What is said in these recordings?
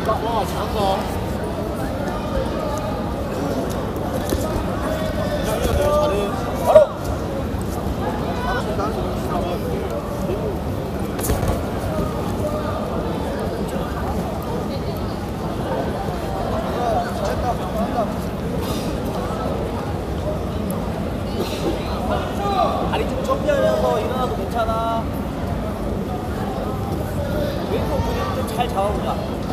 와, 잘한다. 잘해. 바로. 다리 좀 정리하면서 일어나도 괜찮아. 왼손 그립 좀 잘 잡아보자.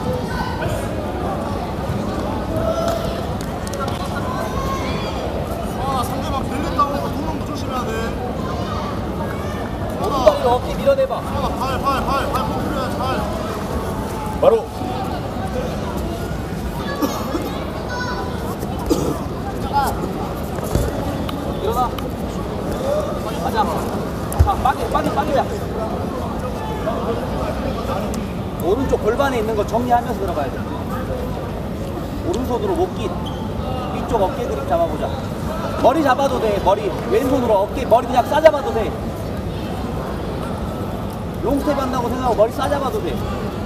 상대방 들린다고 해서 도는 거 조심해야 돼. 오른다리로 어깨 밀어내봐. 팔 포크해야 잘. 바로. 일어나. 맞아. 자, 빠져. 오른쪽 골반에 있는 거 정리하면서 들어가야 돼. 오른손으로 목깃. 위쪽 어깨 그립 잡아보자. 머리 잡아도 돼. 머리. 왼손으로 어깨, 머리 그냥 싸잡아도 돼. 롱스텝 한다고 생각하고 머리 싸잡아도 돼.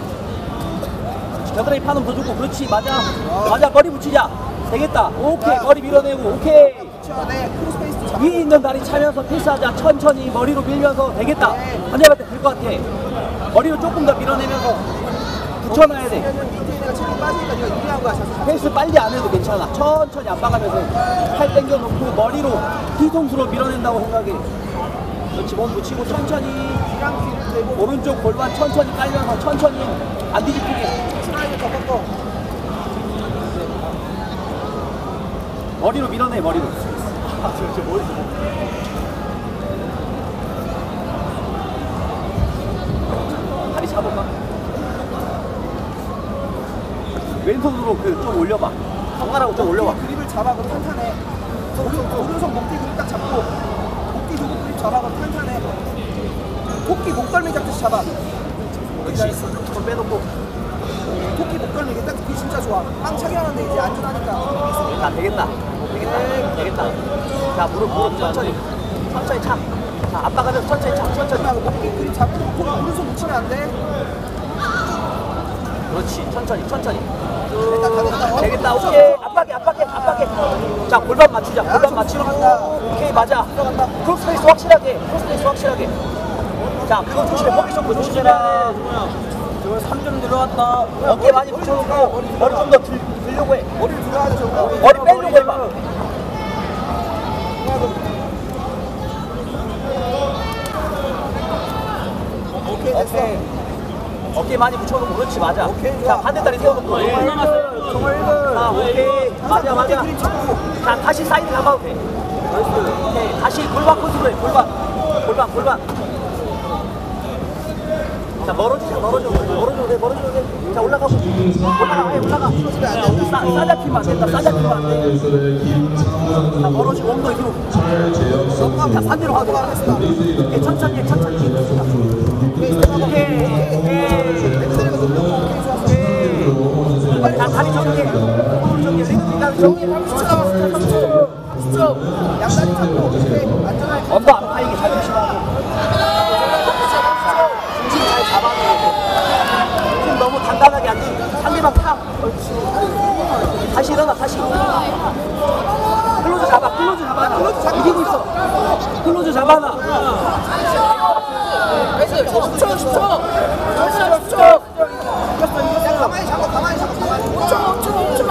겨드랑이 파는 더 좋고. 그렇지. 맞아. 머리 붙이자. 되겠다. 오케이. 머리 밀어내고. 오케이. 위에 있는 다리 차면서 패스하자. 천천히 머리로 밀면서 되겠다. 반대할 때 될 것 같아. 머리로 조금 더 밀어내면서 붙여놔야 돼. 패스 빨리 안 해도 괜찮아. 천천히 압박하면서 팔 당겨놓고 머리로 뒤통수로 밀어낸다고 생각해. 그렇지. 몸 붙이고 천천히 오른쪽 골반 천천히 깔면서 천천히 안 뒤집히게. 머리로 밀어내. 머리로. 다리 잡아봐. 왼손으로 좀 올려봐. 손가락으로 좀 올려봐. 그립을 잡아서 탄탄해. 오른손 목뒤 그립 딱 잡고 목뒤 두 그립 잡아서 탄탄해. 토끼 목덜미 잡듯이 잡아. 그렇지. 손 빼놓고. 토끼 목덜미 이게 딱 그게 진짜 좋아. 빵 차게 하는데 이제 안전하니까. 되겠다. 자, 무릎 천천히 차. 자, 압박하면서 천천히 차. 하고 목뒤 그립 잡고 오른손 붙이면 안 돼. 그렇지. 천천히. 되겠다. 오케이. 압박해. 자, 골반 맞추자. 골반 맞추고. 오케이, 맞아. 크로스페이스 확실하게. 자, 그거 조심해. 포지션 그거 조심해라. 3점 들어갔다. 어깨 많이 붙여놓고 머리 좀 더 들려고 해. 머리를 들어야 돼 저거. 머리 빼려고 해봐. 오케이 됐어. 어깨 많이 붙여놓고. 그렇지. 맞아. 오케이, 자, 좋아. 반대다리 세워놓고. 정말 1분. 자, 오케이. 맞아. 자, 다시 사이드 가봐도 돼. 오케이. 다시 골반 컨트롤 해. 골반. 자, 멀어져도 돼. 자, 올라가. 싸잡히면 안 된다. 자, 멀어지고 엉덩이 뒤로. 자, 반대로 가도 돼. 천천히. 오케이. 자, 다리 정리해. 양다리 잡고 오케이 안전하게. 언더 안 파이게 잘 조심하고. 중심 잘 잡아놓고. 힘 너무 단단하게 안 돼. 상대방 타. 다시 일어나. 클로즈 잡아. 이기고 있어. 클로즈 잡아놔. 10초. 가만히 잡아. 5초.